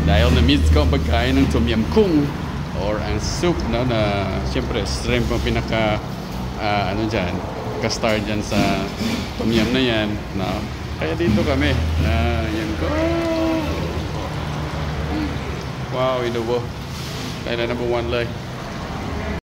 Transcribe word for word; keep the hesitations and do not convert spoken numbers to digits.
Dahil na-miss ko ang pagkain ng tom yum kung or ang soup, no, na siyempre shrimp ang pinaka uh, ano dyan, ka-star dyan sa tom yum na yan, no? Kaya dito kami, uh, yan ko. Wow, inubo. Kaya na number one like